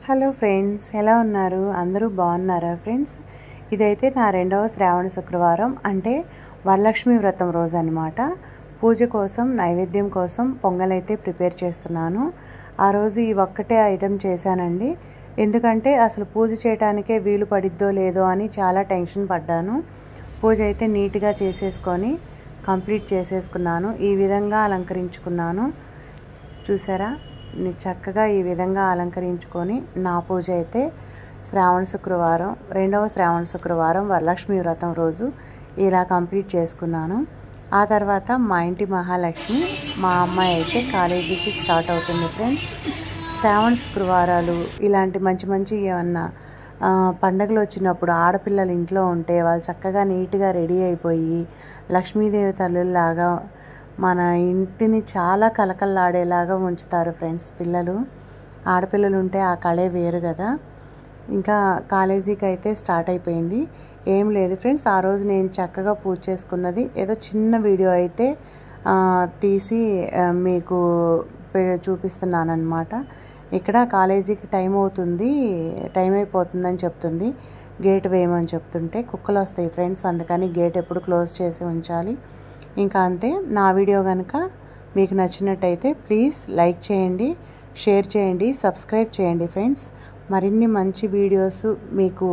Hello friends, ఎలా ఉన్నారు? అందరూ బాగున్నారా ఫ్రెండ్స్? ఇదైతే నా రెండవ శ్రావణ శుక్రవారం, అంటే వరలక్ష్మి వ్రతం రోజు అనమాట. పూజ కోసం, నైవేద్యం కోసం పొంగలైతే ప్రిపేర్ చేస్తున్నాను. ఆ రోజు ఈ ఒక్కటే ఐటెం చేశానండి. ఎందుకంటే అసలు పూజ చేయడానికే వీలు పడిద్దో లేదో అని చాలా టెన్షన్ పడ్డాను. పూజ అయితే నీట్గా చేసేసుకొని కంప్లీట్ చేసేసుకున్నాను. ఈ విధంగా అలంకరించుకున్నాను. చూసారా, చక్కగా ఈ విధంగా అలంకరించుకొని నా పూజ అయితే రెండవ శ్రావణ శుక్రవారం వరలక్ష్మి వ్రతం రోజు ఇలా కంప్లీట్ చేసుకున్నాను. ఆ తర్వాత మా ఇంటి మహాలక్ష్మి, మా అమ్మాయి అయితే కాలేజీకి స్టార్ట్ అవుతుంది ఫ్రెండ్స్. శ్రావణ శుక్రవారాలు ఇలాంటి మంచి మంచి ఏమన్నా పండగలు వచ్చినప్పుడు ఆడపిల్లలు ఇంట్లో ఉంటే వాళ్ళు చక్కగా నీట్గా రెడీ అయిపోయి లక్ష్మీదేవి తల్లుల్లాగా మన ఇంటిని చాలా కలకల్లాడేలాగా ఉంచుతారు ఫ్రెండ్స్. పిల్లలు, ఆడపిల్లలు ఉంటే ఆ కళే వేరు కదా. ఇంకా కాలేజీకి అయితే స్టార్ట్ అయిపోయింది. ఏం లేదు ఫ్రెండ్స్, ఆ రోజు నేను చక్కగా పూజ చేసుకున్నది ఏదో చిన్న వీడియో అయితే తీసి మీకు చూపిస్తున్నాను అనమాట. ఇక్కడ కాలేజీకి టైం అయిపోతుందని చెప్తుంది. గేట్ వేయమని చెప్తుంటే కుక్కలు వస్తాయి ఫ్రెండ్స్, అందుకని గేట్ ఎప్పుడు క్లోజ్ చేసి ఉంచాలి. ఇంకా అంతే. నా వీడియో కనుక మీకు నచ్చినట్టయితే ప్లీజ్ లైక్ చేయండి, షేర్ చేయండి, సబ్స్క్రైబ్ చేయండి ఫ్రెండ్స్. మరిన్ని మంచి వీడియోస్ మీకు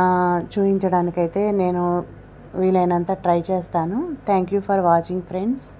చూపించడానికైతే నేను వీలైనంత ట్రై చేస్తాను. Thank you for watching friends.